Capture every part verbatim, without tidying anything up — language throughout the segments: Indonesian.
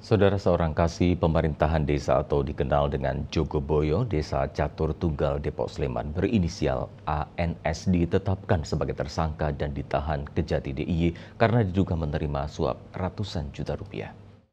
Saudara, seorang kasih pemerintahan desa atau dikenal dengan Jogoboyo, Desa Catur Tunggal, Depok Sleman, berinisial A N S ditetapkan sebagai tersangka dan ditahan Kejati D I Y karena diduga menerima suap ratusan juta rupiah.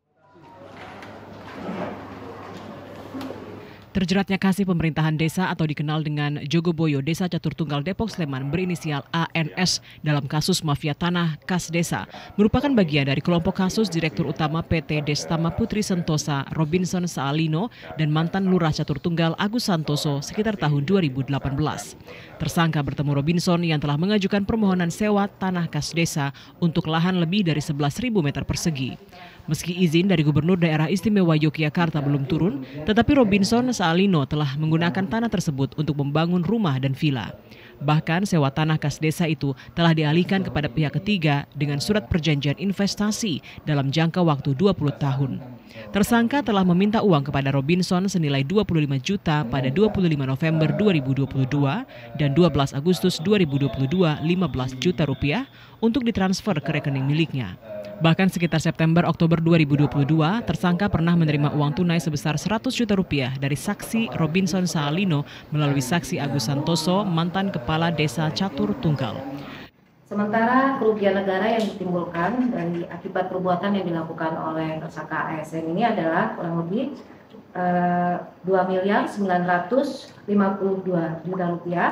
Terjeratnya kasih pemerintahan desa atau dikenal dengan Jogoboyo, Desa Catur Tunggal, Depok Sleman, berinisial A N S dalam kasus mafia tanah kas desa, merupakan bagian dari kelompok kasus Direktur Utama P T Destama Putri Sentosa Robinson Saalino dan mantan Lurah Catur Tunggal Agus Santoso sekitar tahun dua ribu delapan belas. Tersangka bertemu Robinson yang telah mengajukan permohonan sewa tanah kas desa untuk lahan lebih dari sebelas ribu meter persegi. Meski izin dari Gubernur Daerah Istimewa Yogyakarta belum turun, tetapi Robinson Saalino telah menggunakan tanah tersebut untuk membangun rumah dan villa. Bahkan sewa tanah kas desa itu telah dialihkan kepada pihak ketiga dengan surat perjanjian investasi dalam jangka waktu dua puluh tahun. Tersangka telah meminta uang kepada Robinson senilai dua puluh lima juta pada dua puluh lima November dua ribu dua puluh dua dan dua belas Agustus dua ribu dua puluh dua lima belas juta rupiah untuk ditransfer ke rekening miliknya. Bahkan sekitar September Oktober dua ribu dua puluh dua, tersangka pernah menerima uang tunai sebesar seratus juta rupiah dari saksi Robinson Saalino melalui saksi Agus Santoso, mantan kepala Desa Catur Tunggal. Sementara kerugian negara yang ditimbulkan dari akibat perbuatan yang dilakukan oleh tersangka A S N ini adalah kurang lebih eh, dua miliar sembilan ratus lima puluh dua juta rupiah,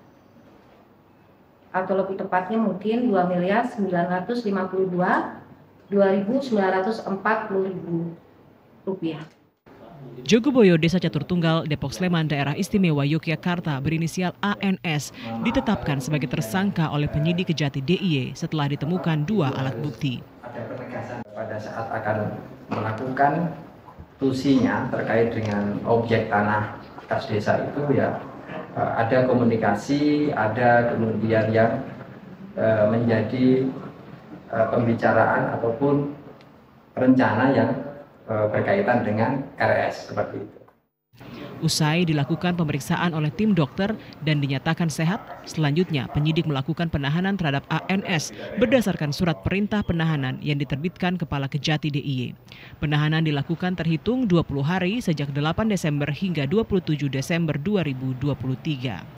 atau lebih tepatnya mungkin dua miliar sembilan ratus lima puluh dua ribu sembilan ratus empat puluh rupiah. Jogoboyo, Desa Catur Tunggal, Depok Sleman, Daerah Istimewa Yogyakarta berinisial A N S ditetapkan sebagai tersangka oleh penyidik Kejati D I Y setelah ditemukan dua alat bukti. Ada penegasan pada saat akan melakukan tusinya terkait dengan objek tanah kas desa itu ya ada komunikasi, ada kemudian yang menjadi pembicaraan ataupun rencana yang berkaitan dengan R S seperti itu. Usai dilakukan pemeriksaan oleh tim dokter dan dinyatakan sehat, selanjutnya penyidik melakukan penahanan terhadap A N S berdasarkan surat perintah penahanan yang diterbitkan Kepala Kejati D I Y. Penahanan dilakukan terhitung dua puluh hari sejak delapan Desember hingga dua puluh tujuh Desember dua ribu dua puluh tiga.